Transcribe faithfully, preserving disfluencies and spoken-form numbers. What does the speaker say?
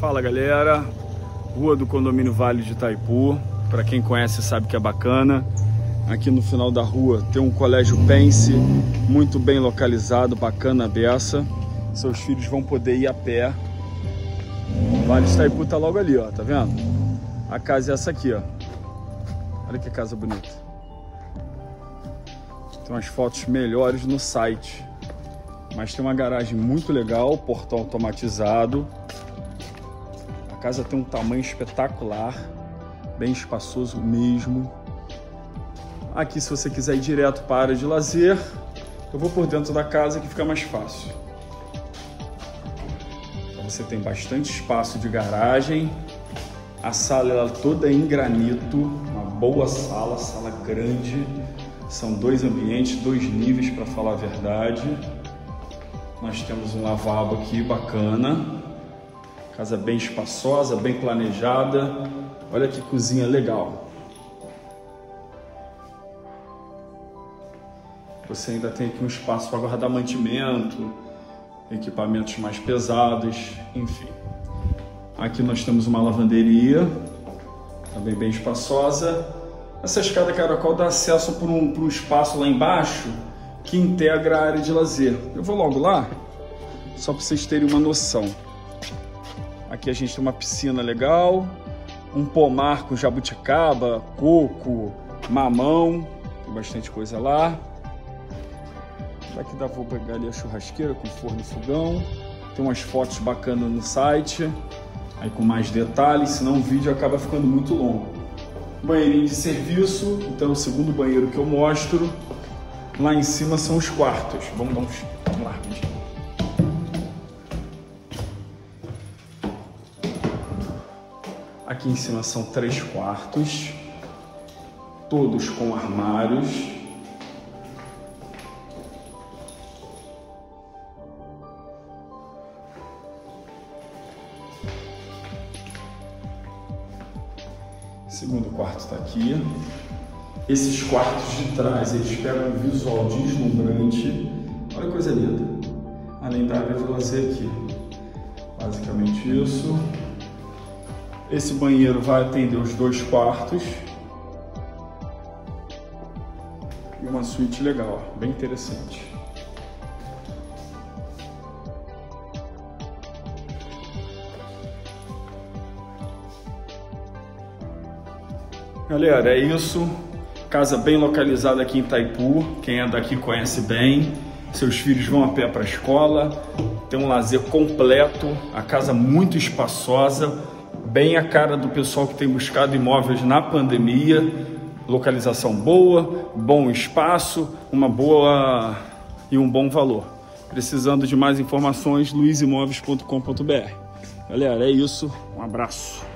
Fala galera, rua do condomínio Vale de Itaipu, para quem conhece sabe que é bacana. Aqui no final da rua tem um colégio Pense, muito bem localizado, bacana a beça. Seus filhos vão poder ir a pé. O Vale de Itaipu tá logo ali, ó, tá vendo? A casa é essa aqui, ó. Olha que casa bonita. Tem umas fotos melhores no site. Mas tem uma garagem muito legal, portão automatizado. A casa tem um tamanho espetacular, bem espaçoso mesmo. Aqui, se você quiser ir direto para a área de lazer, eu vou por dentro da casa que fica mais fácil. Então, você tem bastante espaço de garagem. A sala ela toda em granito, uma boa sala, sala grande. São dois ambientes, dois níveis para falar a verdade. Nós temos um lavabo aqui bacana. Casa bem espaçosa, bem planejada. Olha que cozinha legal. Você ainda tem aqui um espaço para guardar mantimento, equipamentos mais pesados, enfim. Aqui nós temos uma lavanderia, também bem espaçosa. Essa escada caracol dá acesso para um, para um espaço lá embaixo que integra a área de lazer. Eu vou logo lá, só para vocês terem uma noção. Aqui a gente tem uma piscina legal, um pomar com jabuticaba, coco, mamão, tem bastante coisa lá. Daqui dá vou pegar ali a churrasqueira com forno e fogão. Tem umas fotos bacanas no site, aí com mais detalhes, senão o vídeo acaba ficando muito longo. Banheirinho de serviço, então é o segundo banheiro que eu mostro. Lá em cima são os quartos. Vamos dar uns... Vamos lá, gente. Aqui em cima são três quartos, todos com armários. O segundo quarto está aqui. Esses quartos de trás, eles pegam um visual deslumbrante. Olha que coisa linda. Além da área de lazer aqui. Basicamente isso. Esse banheiro vai atender os dois quartos. E uma suíte legal, bem interessante. Galera, é isso. Casa bem localizada aqui em Itaipu. Quem é daqui conhece bem. Seus filhos vão a pé para a escola. Tem um lazer completo. A casa muito espaçosa. Bem a cara do pessoal que tem buscado imóveis na pandemia. Localização boa, bom espaço, uma boa e um bom valor. Precisando de mais informações, luiz imóveis ponto com ponto br. Galera, é isso. Um abraço.